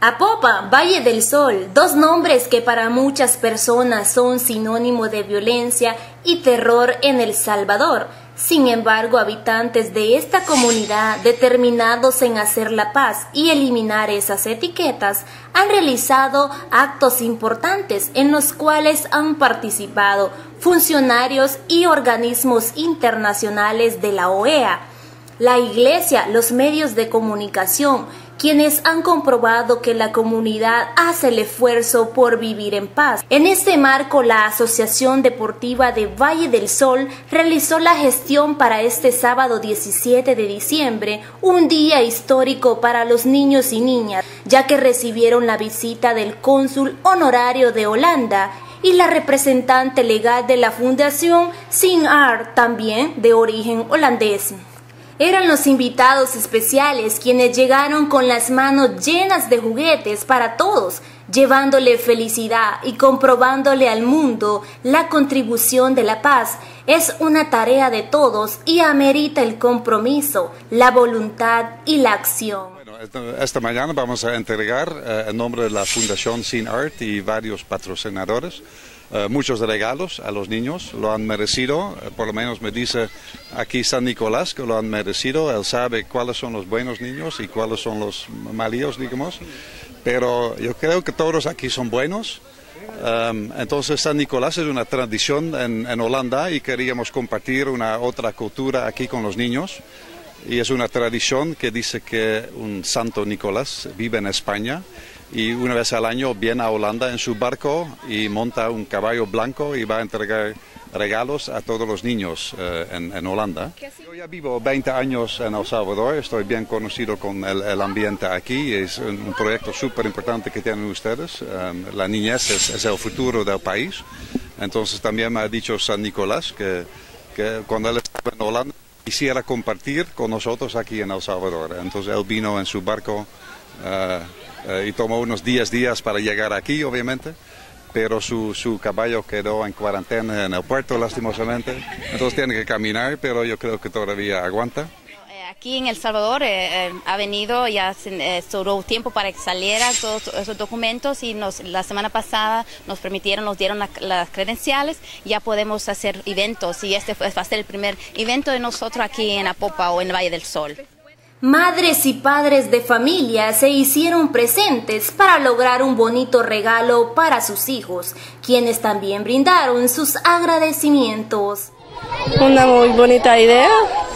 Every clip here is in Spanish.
Apopa, Valle del Sol, dos nombres que para muchas personas son sinónimo de violencia y terror en El Salvador. Sin embargo, habitantes de esta comunidad, determinados en hacer la paz y eliminar esas etiquetas, han realizado actos importantes en los cuales han participado funcionarios y organismos internacionales de la OEA, la Iglesia, los medios de comunicación, quienes han comprobado que la comunidad hace el esfuerzo por vivir en paz. En este marco, la Asociación Deportiva de Valle del Sol realizó la gestión para este sábado 17 de diciembre, un día histórico para los niños y niñas, ya que recibieron la visita del cónsul honorario de Holanda y la representante legal de la Fundación Sin Art, también de origen holandés. Eran los invitados especiales quienes llegaron con las manos llenas de juguetes para todos, llevándole felicidad y comprobándole al mundo la contribución de la paz. Es una tarea de todos y amerita el compromiso, la voluntad y la acción. Bueno, esta mañana vamos a entregar en nombre de la Fundación Sin Art y varios patrocinadores muchos regalos a los niños, lo han merecido, por lo menos me dice aquí San Nicolás que lo han merecido, él sabe cuáles son los buenos niños y cuáles son los malillos, digamos, pero yo creo que todos aquí son buenos. Entonces San Nicolás es una tradición en Holanda y queríamos compartir una otra cultura aquí con los niños. Y es una tradición que dice que un Santo Nicolás vive en España y una vez al año viene a Holanda en su barco y monta un caballo blanco y va a entregar regalos a todos los niños en Holanda. Yo ya vivo 20 años en El Salvador, estoy bien conocido con el ambiente aquí, es un proyecto súper importante que tienen ustedes. La niñez es el futuro del país, entonces también me ha dicho San Nicolás que cuando él estaba en Holanda quisiera compartir con nosotros aquí en El Salvador. Entonces él vino en su barco y tomó unos 10 días para llegar aquí, obviamente, pero su caballo quedó en cuarentena en el puerto, lastimosamente. Entonces tiene que caminar, pero yo creo que todavía aguanta. Aquí en El Salvador ha venido, ya sobró tiempo para que salieran todos esos documentos y la semana pasada nos dieron las credenciales, ya podemos hacer eventos y este va a ser el primer evento de nosotros aquí en Apopa o en Valle del Sol. Madres y padres de familia se hicieron presentes para lograr un bonito regalo para sus hijos, quienes también brindaron sus agradecimientos. Una muy bonita idea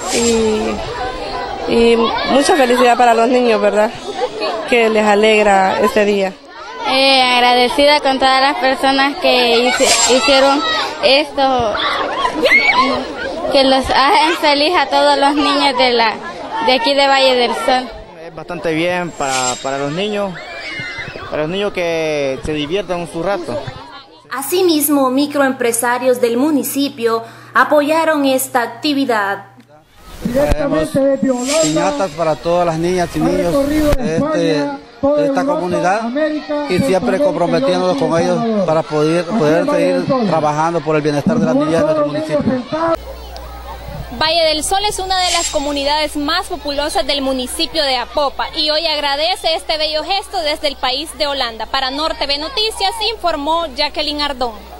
y mucha felicidad para los niños, ¿verdad? Que les alegra este día. Agradecida con todas las personas que hicieron esto, que los hagan feliz a todos los niños de aquí de Valle del Sol. Es bastante bien para los niños que se diviertan un rato. Asimismo, microempresarios del municipio apoyaron esta actividad. Tenemos piñatas para todas las niñas y niños de esta comunidad y siempre comprometiéndonos con ellos para poder seguir trabajando por el bienestar de las niñas de nuestro municipio. Valle del Sol es una de las comunidades más populosas del municipio de Apopa y hoy agradece este bello gesto desde el país de Holanda. Para NorTV Noticias informó Jacqueline Ardón.